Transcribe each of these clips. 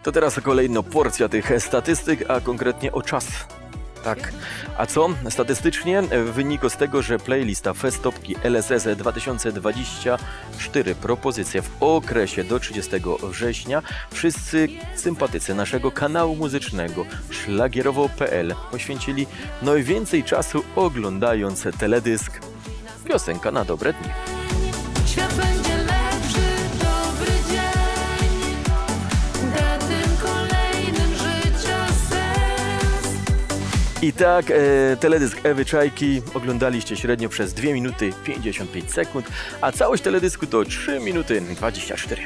To teraz kolejna porcja tych statystyk, a konkretnie o czas. Tak, a co? Statystycznie wynika z tego, że playlista Festopki LSS 2024 propozycje w okresie do 30 września wszyscy sympatycy naszego kanału muzycznego szlagierowo.pl poświęcili najwięcej czasu oglądając teledysk Piosenka na dobre dni. Świat będzie lepszy, dobry dzień, da tym kolejnym życia sens. I tak, teledysk Ewy Czajki oglądaliście średnio przez 2 minuty 55 sekund, a całość teledysku to 3 minuty 24.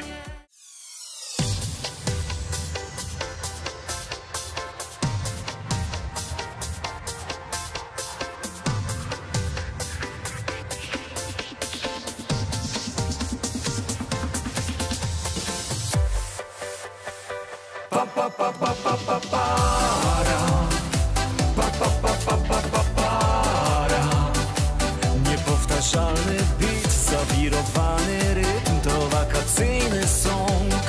Niepowtarzalny beat, zawirowany rytm, to wakacyjny song.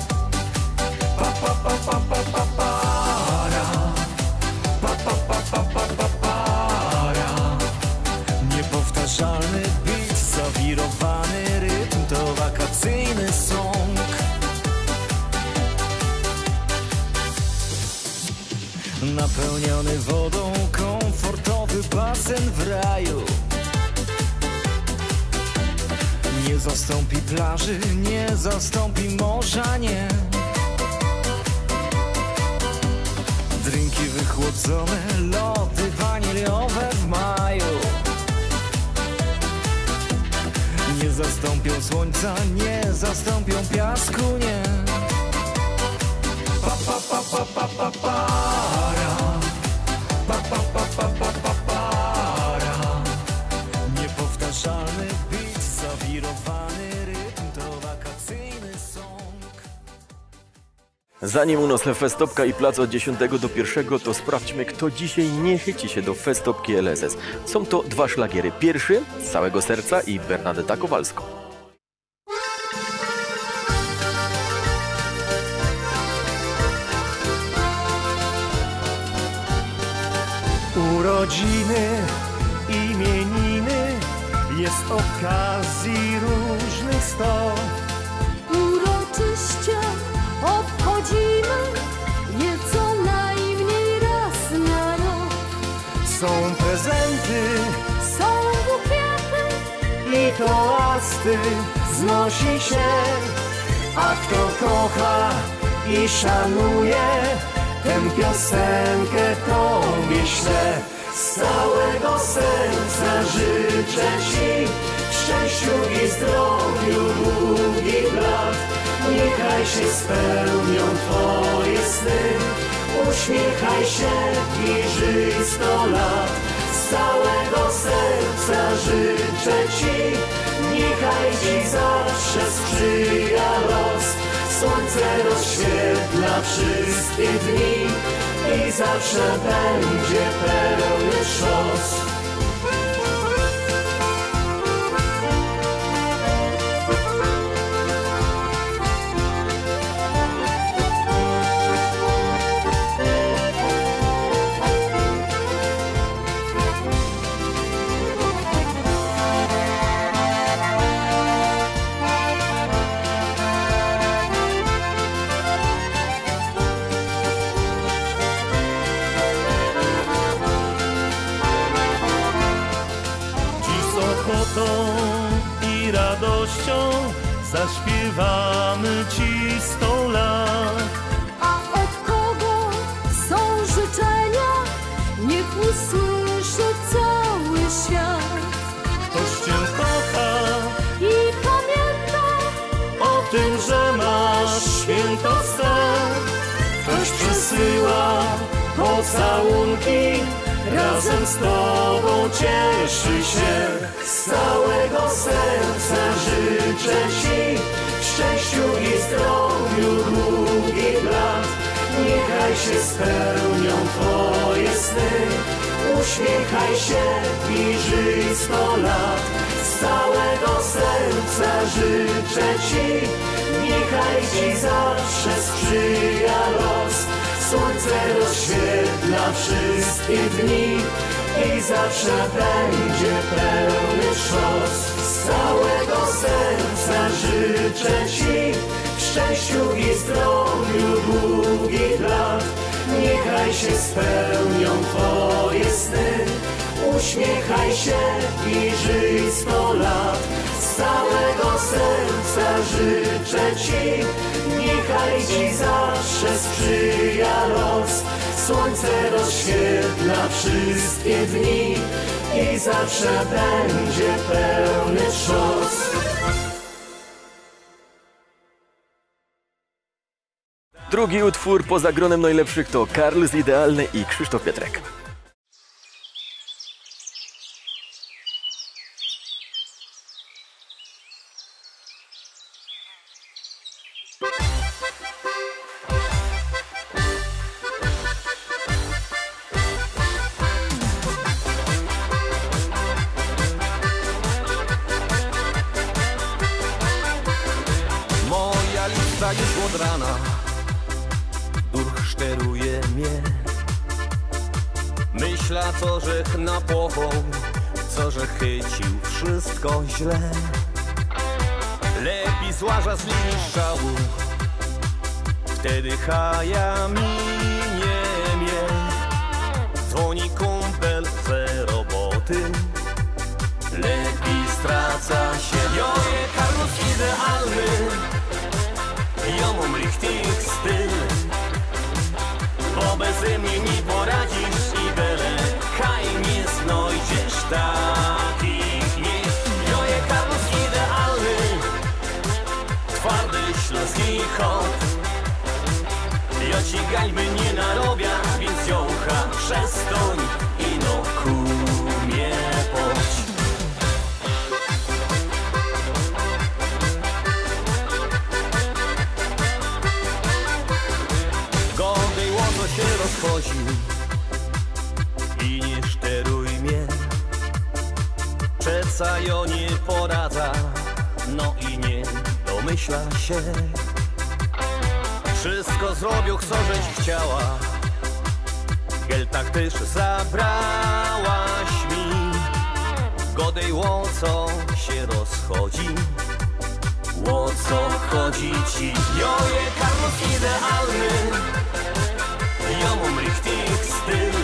Niepowtarzalny beat, zawirowany rytm, to wakacyjny song. Napełniony wodą, komfortowy basen w raju. Nie zastąpi plaży, nie zastąpi morza, nie. Drinki wychłodzone, lody waniliowe w maju. Nie zastąpią słońca, nie zastąpią piasku, nie. Niepowtarzalny beat, zawirowany rytm, to wakacyjny song. Zanim u nas Festopka i plac od 10 do 1, to sprawdźmy, kto dzisiaj nie chyci się do Festopki LSS. Są to 2 szlagiery. Pierwszy z całego serca i Bernadetta Kowalsko. Urodziny, imieniny, jest okazji różnych 100. Uroczyście obchodzimy je co najmniej raz na rok. Są prezenty Są bukiety i toasty, znosi się. A kto kocha i szanuje, tę piosenkę tobie ślę. Z całego serca życzę ci w szczęściu i zdrowiu długich lat. Niechaj się spełnią twoje sny, uśmiechaj się i żyj 100 lat. Z całego serca życzę ci, niechaj ci zawsze sprzyja los. Słońce rozświetla wszystkie dni i zawsze będzie pełny szos. I radością zaśpiewamy ci 100 lat. A od kogo są życzenia? Niech usłyszy cały świat. Ktoś cię kocha I pamięta o tym, że masz święto swe. Ktoś przesyła pocałunki, razem z tobą cieszy się. Z całego serca życzę ci w szczęściu i zdrowiu długich lat. Niechaj się spełnią twoje sny, uśmiechaj się i żyj 100 lat. Z całego serca życzę ci, niechaj ci zawsze sprzyja los. Słońce rozświetla wszystkie dni i zawsze będzie pełny szos. Z całego serca życzę ci w szczęściu i zdrowiu długich lat. Niechaj się spełnią twoje sny, uśmiechaj się i żyj 100 lat. Z całego serca życzę ci, niechaj ci zawsze sprzyja los. Słońce rozświetla wszystkie dni i zawsze będzie pełny szos. Drugi utwór poza gronem najlepszych to Carlos Idealny i Krzysztof Pietrek. Moja lista już od rana, durchszteruje mnie. Myśla co żech napował, co że chycił wszystko źle. Lepiej złaża z linii strzału, wtedy haja minie mnie. Dzwoni kumpel ze roboty, lepiej straca się. Joje, Carlos idealny, ja mam richtig styl, bo beze mnie nie poradzisz i byle kaj nie znajdziesz takich nie. Joje, Carlos idealny, twardy śląski hop. Ja ci gańby nie narobia, więc jocha przestań i no kumie poć. Godej łoto się rozchodził i nie szczeruj mnie. Przeca jo nie poradza, no i nie domyśla się. Wszystko zrobił, co żeś chciała, giel tak też zabrałaś mi. Godej łoco się rozchodzi, łoco chodzi ci. Joje, Carlos idealny, ja mam richtig styl,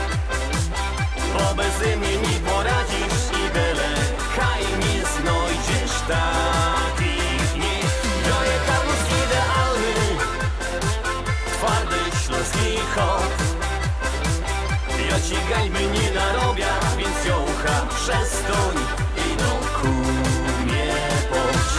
bo beze mnie nie poradzisz i byle kaj nie znajdziesz takich nie. Joje, Carlos idealny, twardy śląski hop. Ja ci gańby nie narobia, więc jocha przestań i no kumie poć.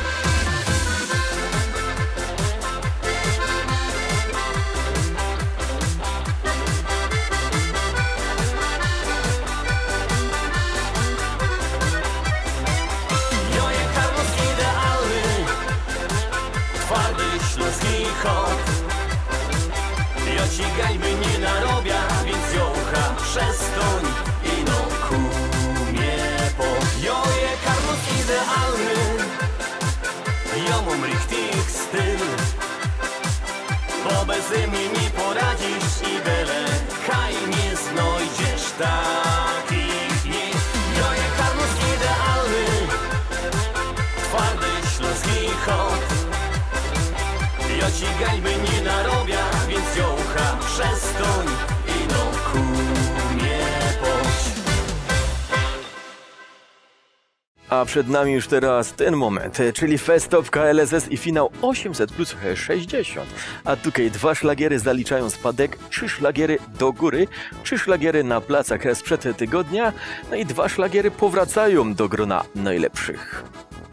Joje, Carlos idealny, twardy śląski hop. Ja ci gańby nie narobia, więc jocha przestań i no kumie poć. Joje, Carlos idealny, ja mam richtig styl, bo beze mnie nie poradzisz i byle kaj nie znajdziesz takich nie. Joje, Carlos idealny, twardy śląski hop. Ja ci gańby nie narobia, więc jocha przestań i no kumie poć. A przed nami już teraz ten moment, czyli Festopka LSS i finał 800 plus 60. A tutaj 2 szlagiery zaliczają spadek, 3 szlagiery do góry, 3 szlagiery na placach sprzed tygodnia, no i 2 szlagiery powracają do grona najlepszych.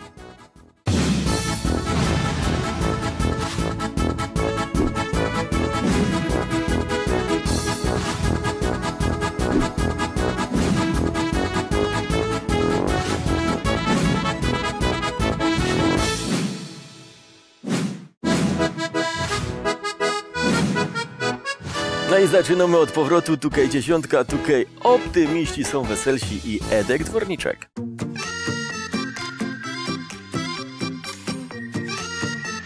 No i zaczynamy od powrotu, tukaj 10, tukaj optymiści są weselsi i Edek Dworniczek.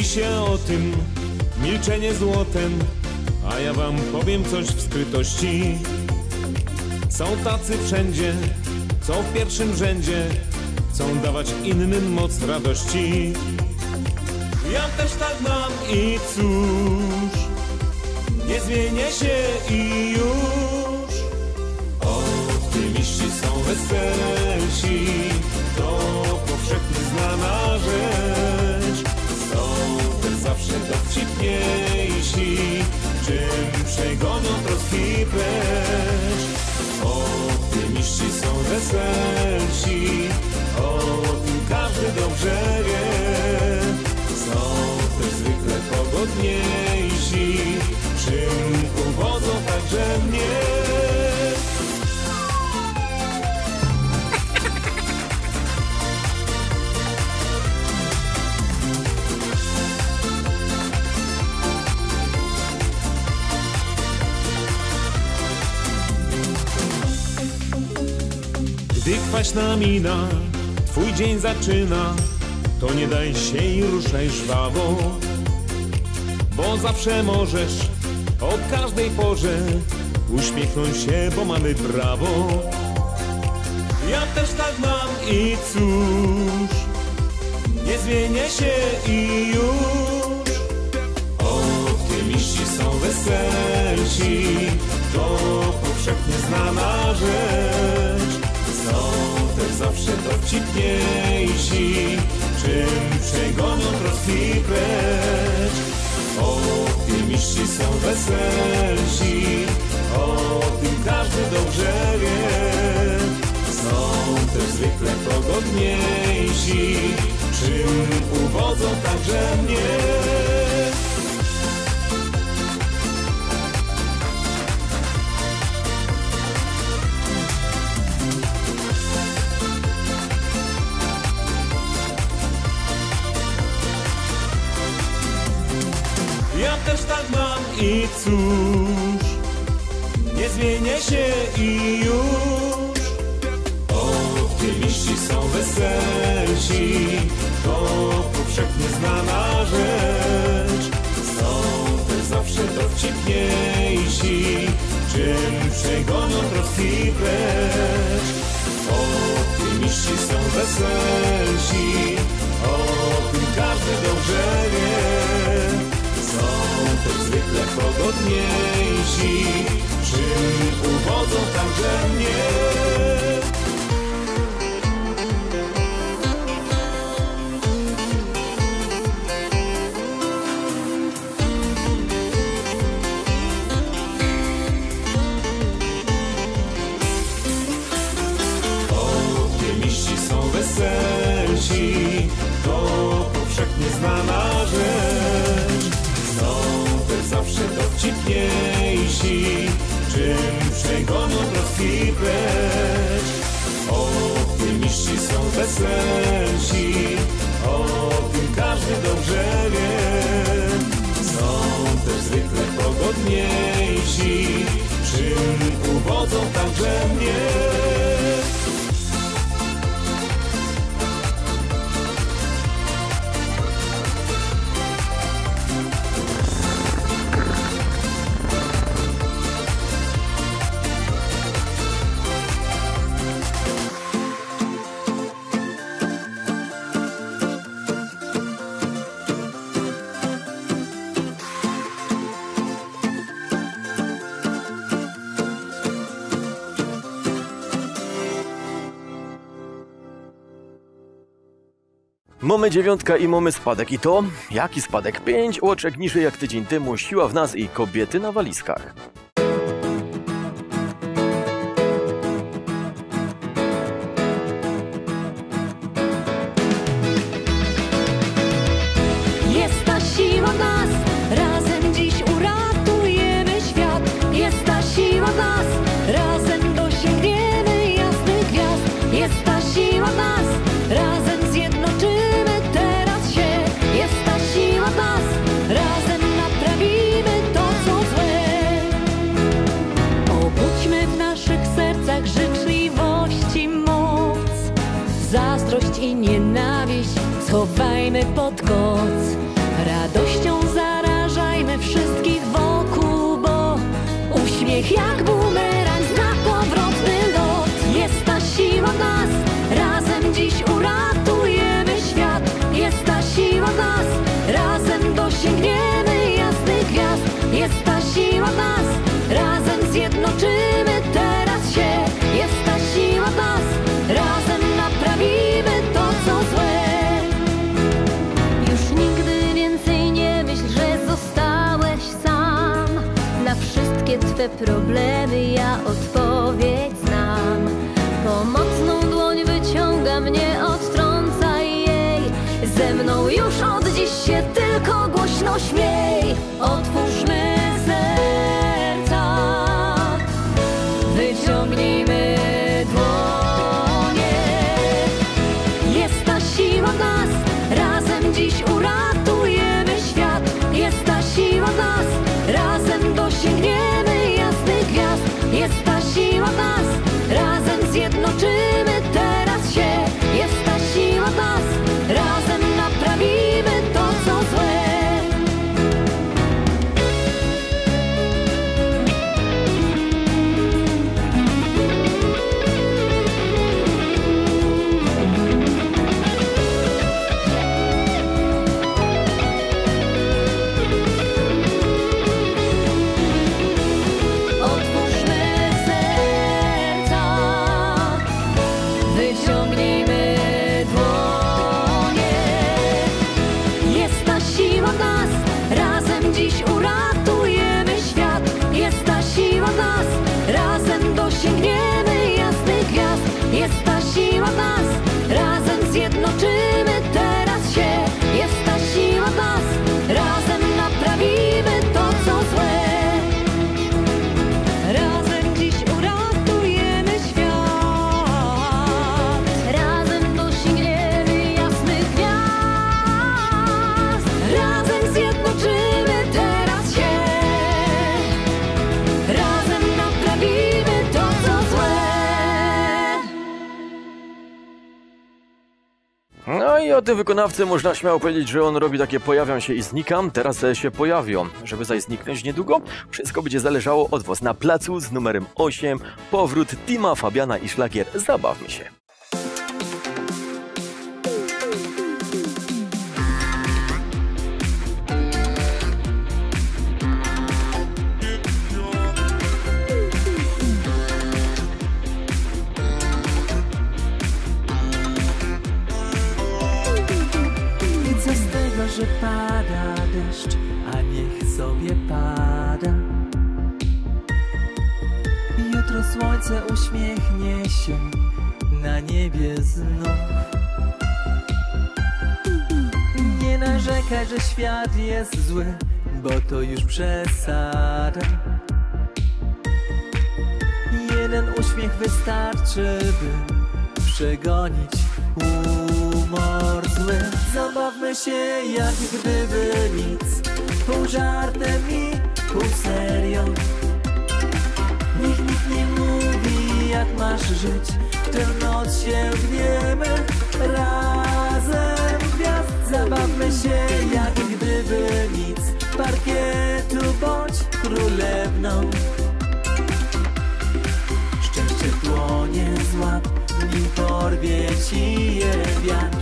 się o tym, milczenie złotem, a ja wam powiem coś w skrytości. Są tacy wszędzie, co w pierwszym rzędzie chcą dawać innym moc radości. Ja też tak mam i cóż, nie zmienię się i już. Optymiści są weselsi, to powszechnie znana rzecz. Są też zawsze dowcipniejsi, czym przegonią troski precz. Optymiści są weselsi, o tym każdy dobrze wie. Są też zwykle pogodniejsi, czym uwodzą także mnie. Gdy kwaśna mina twój dzień zaczyna, to nie daj się i ruszaj żwawo, bo zawsze możesz o każdej porze uśmiechnąć się, bo mamy prawo. Ja też tak mam i cóż, nie zmienię się i już. Optymiści są weselsi, to powszechnie znana rzecz. Są też zawsze dowcipniejsi, czym przegonią troski precz. Optymiści są weselsi, o tym każdy dobrze wie. Są też zwykle pogodniejsi, czym uwodzą także mnie. Ja też tak mam i cóż, nie zmienię się i już. Optymiści są weselsi, to powszechnie znana rzecz. Są też zawsze dowcipniejsi, czym przegonią troski precz. Optymiści są weselsi, o tym każdy dobrze wie. Są też zwykle pogodniejsi, czym uwodzą także mnie. Optymiści są weselsi, to powszechnie znana rzecz. Są też zawsze dowcipniejsi, czym przegonią troski precz. Optymiści są weselsi, o tym każdy dobrze wie. Są też zwykle pogodniejsi, czym uwodzą także mnie. Mamy dziewiątka i mamy spadek. I to? Jaki spadek? 5 oczek niżej jak tydzień temu. Siła w nas i kobiety na walizkach. Jest ta siła w nas, razem dziś uratujemy świat. Jest ta siła w nas, razem dosięgniemy jasnych gwiazd. Jest ta siła w nas, razem zjednoczymy teraz się. Jest ta siła w nas, razem naprawimy to, co złe. Obudźmy w naszych sercach życzliwości moc. Zazdrość i nienawiść schowajmy pod koc. Twe problemy ja odpowiedź znam. Pomocną dłoń wyciąga mnie, odtrącaj jej. Ze mną już od dziś się tylko głośno śmiej. Otwórzmy serca, wyciągnijmy dłonie. Jest ta siła w nas, razem dziś uratujemy świat. Jest ta siła w nas, razem dosięgniemy jasnych gwiazd. Jest ta siła w nas, razem zjednoczymy teraz się. Jest ta siła w nas, razem naprawimy to, co złe. Dosięgniemy jasnych gwiazd. Jest ta siła w nas, razem zjednoczymy teraz się. Jest ta siła w nas, razem naprawimy to, co złe. Razem dziś uratujemy świat. Razem dosięgniemy jasnych gwiazd. Razem zjednoczymy teraz się. Razem naprawimy to, co złe. No i o tym wykonawcy można śmiało powiedzieć, że on robi takie pojawiam się i znikam, teraz się pojawią. Żeby zaś zniknąć niedługo, wszystko będzie zależało od was. Na placu z numerem 8 powrót Tima, Fabiana i szlagier Zabawmy się. Co z tego, że pada deszcz, a niech sobie pada. Jutro słońce uśmiechnie się na niebie znów. Nie narzekaj, że świat jest zły, bo to już przesada. Jeden uśmiech wystarczy, by przegonić humor zły. Zabawmy się jak gdyby nic, pół żartem i pół serią. Niech nikt nie mówi jak masz żyć, w tę noc sięgniemy razem gwiazd. Zabawmy się jak gdyby nic, parkietu bądź królewną. Szczęście w dłonie złap, nim porwie ci je wiatr.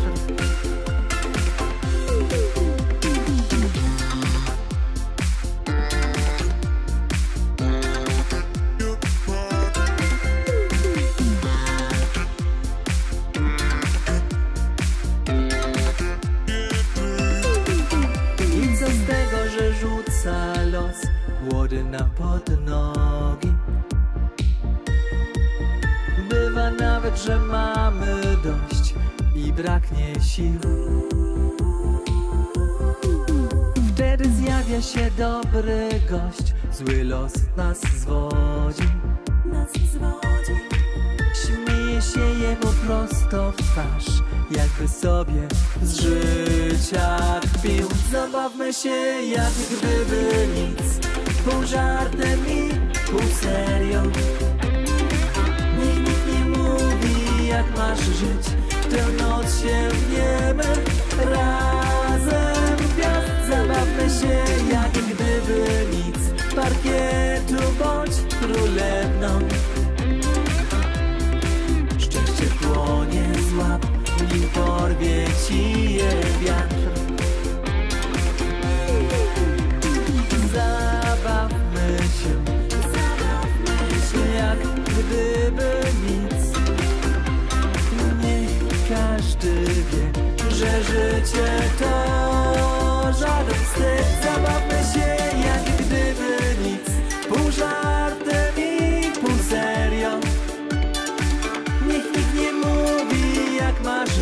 I co z tego, że rzuca los kłody nam pod nogi? Bywa nawet, że mamy dość i braknie sił. Wtedy zjawia się dobry gość, zły los nas zwodzi. Śmieje się jemu prosto w twarz, jakby sobie z życia kpił. Zabawmy się jak gdyby nic, pół żartem i pół serią. Niech nikt nie mówi jak masz żyć, w tę noc sięgniemy razem gwiazd. Zabawmy się jak gdyby nic, parkietu bądź królewną. Szczęście w dłonie złap, nim porwie ci je wiatr. Zabawmy się jak gdyby nic. Niech każdy wie, że życie to żaden wstyd. Zabawmy się jak gdyby nic, pół żart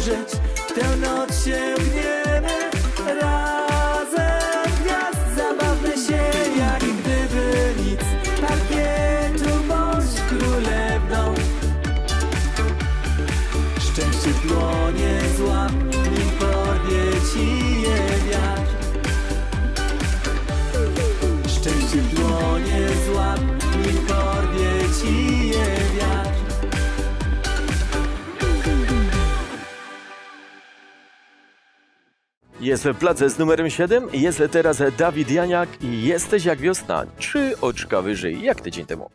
żyć, w tę noc sięgniemy razem gwiazd. Zabawmy się jak gdyby nic, parkietu bądź królewną. Szczęście w dłonie złap, nim porwie ci je wiatr. Szczęście w dłonie złap, nim porwie ci je wiatr. Jest w place z numerem 7, jest teraz Dawid Janiak i Jesteś jak wiosna, 3 oczka wyżej, jak tydzień temu.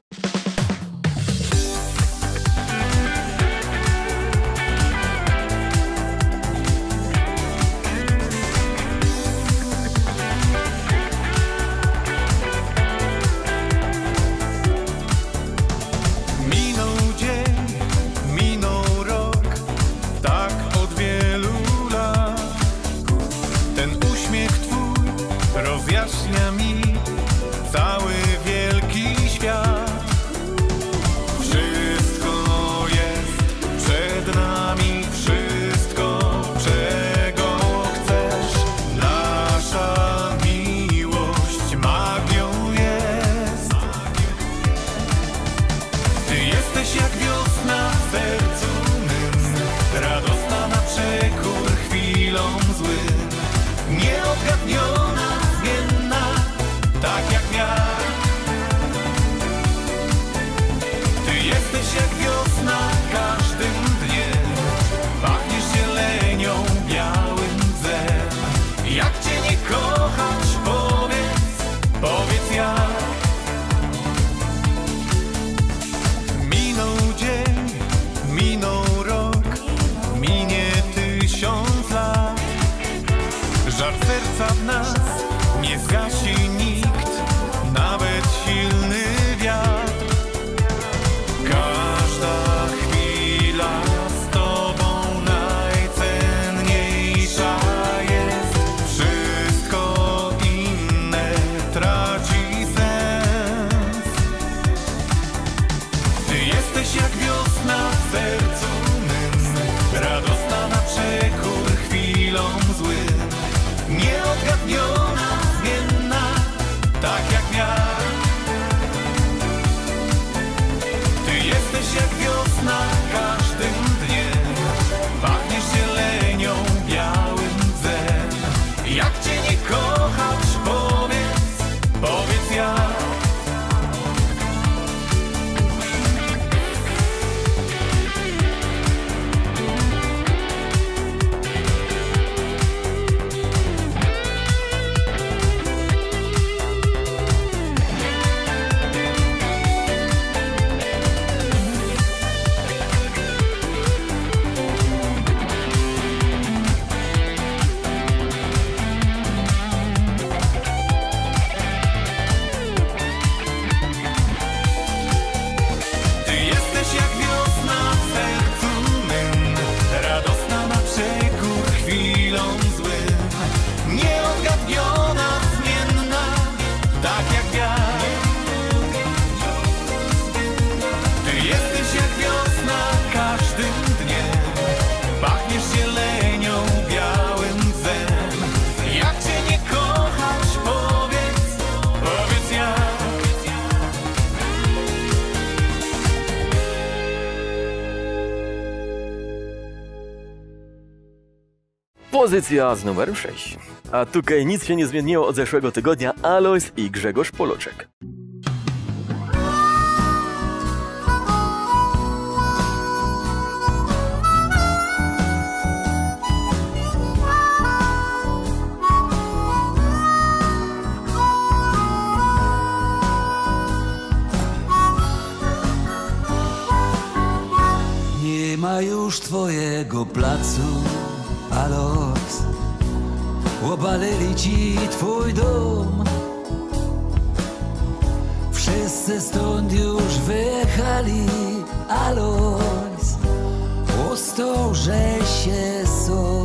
Minął dzień, minął rok, tak od wielu lat. Ten uśmiech twój rozjaśnia mi cały wielki świat. Wszystko jest przed nami, wszystko, czego chcesz. Nasza miłość magią jest. Ty jesteś jak wiosna w sercu mym, radosna na przekór chwilom złym. Nieodgadniona, zmienna, tak jak wiatr. Ty jesteś jak wiosna każdym dniem, pachniesz zielenią, białym drzewem. Jak cię nie kochać, powiedz jak. Minął dzień, minął rok, minie 1000 lat. Żar serca w nas nie zgasi nikt, nawet silny wiatr. Każda chwila z tobą najcenniejsza jest. Wszystko inne traci sens. Ty jesteś jak wiosna w sercu mym, radosna na przekór chwilom złym. Nieodgadniona, zmienna, tak jak wiatr. Ty jesteś jak wiosna każdym dniem, pachniesz zielenią, białym drzewem. Jak cię nie kochać, powiedz jak. Ty jesteś jak wiosna w sercu mym, radosna na przekór chwilom złym. Nieodgadniona, zmienna, tak jak wiatr. Ty jesteś jak wiosna każdym dniem, pachniesz zielenią, białym drzewem. Jak cię nie kochać, powiedz jak. Pozycja z numerem 6. A tutaj nic się nie zmieniło od zeszłego tygodnia, Alois i Grzegorz Poloczek. Nie ma już twojego placu, Alois. Obalili ci twój dom. Wszyscy stąd już wyjechali, Alois. Ostał, że się są.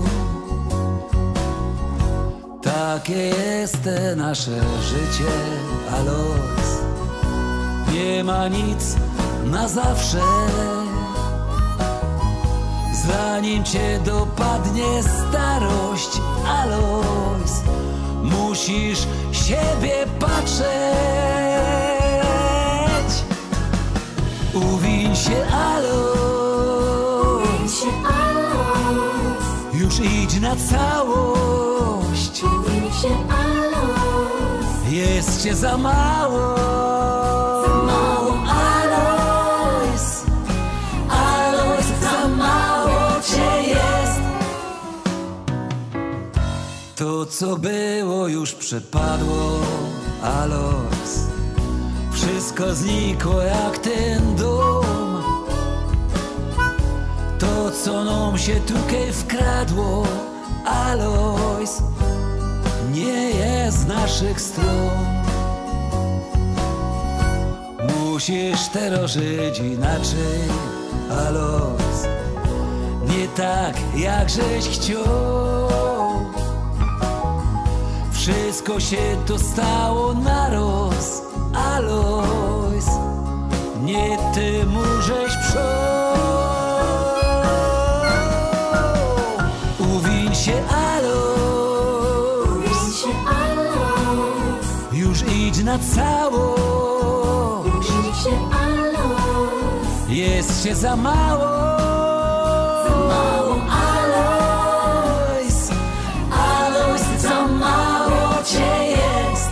Takie jest te nasze życie, Alois. Nie ma nic na zawsze. Zanim cię dopadnie starość, Alois, musisz siebie patrzeć. Uwiń się, Alois, już idź na całość. Jest cię za mało. Alois, Alois, za mało cię jest. To co było już przepadło, Alois. Wszystko znikło jak ten dom. To co nam się tutaj wkradło, Alois, nie jest z naszych stron. Musisz teraz żyć inaczej, Alois, nie tak jak żeś chciał. Wszystko się to stało naraz, Alois, nie ty żeś przał. Uwiń się, Alois, już idź na całość. Jest się za mało. Alois, Alois, za mało cię jest.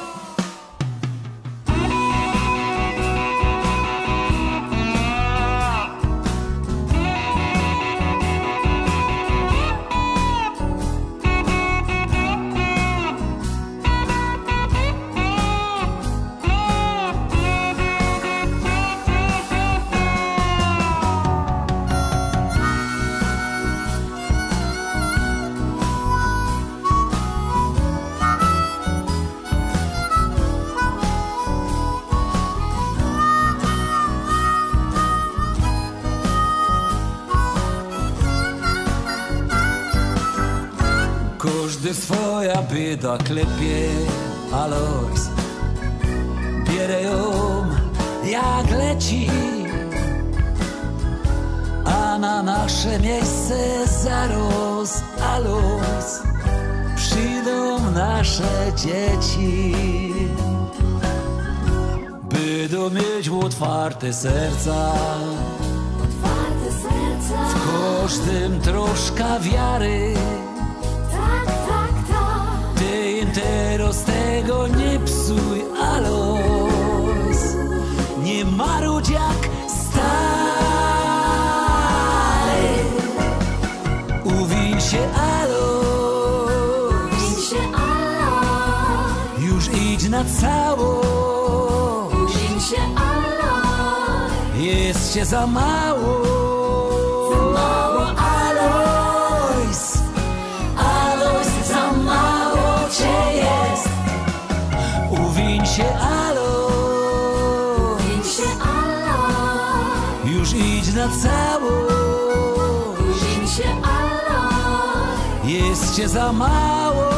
Każdy swoja bieda klepie, Alois, bierę ją jak leci, a na nasze miejsce zaraz, Alois, przyjdą nasze dzieci. Będą mieć otwarte serca, w każdym troszkę wiary. Ty im teraz tego nie psuj, Alois, nie marudź jak stary. Uwiń się, Alois, już idź na całość. Jest się za mało. Alois, Alois, za mało cię jest. Uwiń się, Alois, już idź na całość. Jest cię za mało.